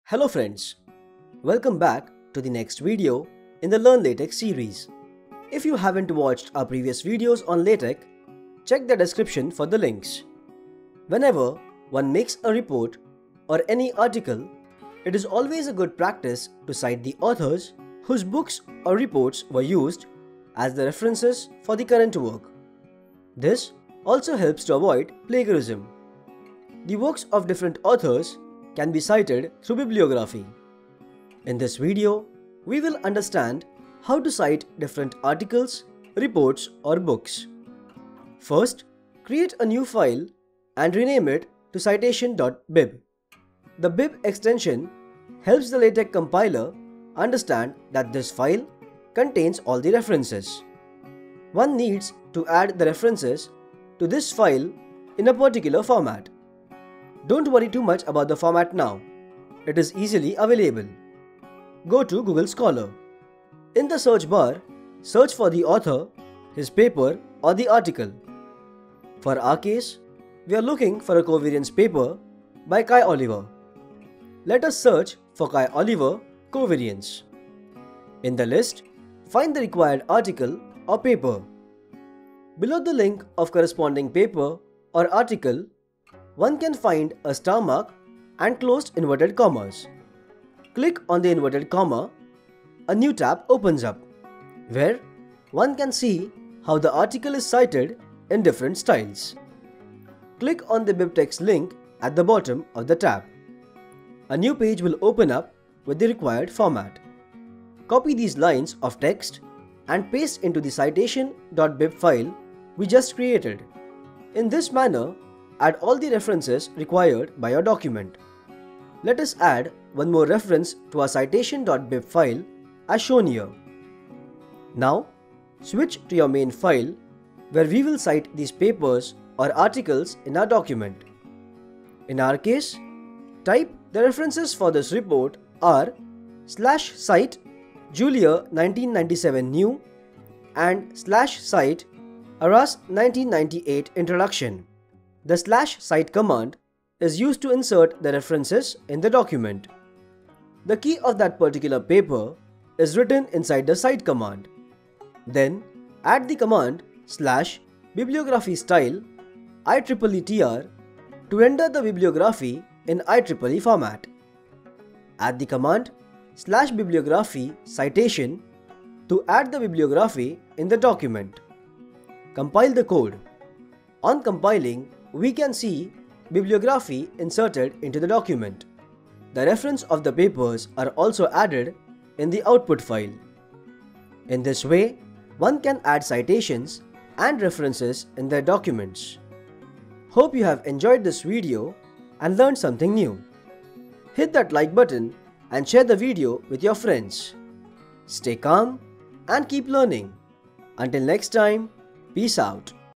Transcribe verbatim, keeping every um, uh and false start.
Hello friends, welcome back to the next video in the Learn LaTeX series. If you haven't watched our previous videos on LaTeX, check the description for the links. Whenever one makes a report or any article, it is always a good practice to cite the authors whose books or reports were used as the references for the current work. This also helps to avoid plagiarism. The works of different authors can be cited through bibliography. In this video, we will understand how to cite different articles, reports, or books. First, create a new file and rename it to citation dot bib. The bib extension helps the LaTeX compiler understand that this file contains all the references. One needs to add the references to this file in a particular format. Don't worry too much about the format now. It is easily available. Go to Google Scholar. In the search bar, search for the author, his paper, or the article. For our case, we are looking for a covariance paper by Kai Oliver. Let us search for Kai Oliver covariance. In the list, find the required article or paper. Below the link of corresponding paper or article, one can find a star mark and closed inverted commas. Click on the inverted comma. A new tab opens up, where one can see how the article is cited in different styles. Click on the BibTeX link at the bottom of the tab. A new page will open up with the required format. Copy these lines of text and paste into the citation dot bib file we just created. In this manner, add all the references required by your document. Let us add one more reference to our citation dot bib file as shown here. Now, switch to your main file where we will cite these papers or articles in our document. In our case, type the references for this report are slash cite Julia nineteen ninety-seven new and slash cite Arras nineteen ninety-eight introduction. The slash cite command is used to insert the references in the document. The key of that particular paper is written inside the cite command. Then add the command slash bibliography style I triple E T R to render the bibliography in I triple E format. Add the command slash bibliography citation to add the bibliography in the document. Compile the code. On compiling, we can see bibliography inserted into the document. The reference of the papers are also added in the output file. In this way, one can add citations and references in their documents. Hope you have enjoyed this video and learned something new. Hit that like button and share the video with your friends. Stay calm and keep learning. Until next time, peace out.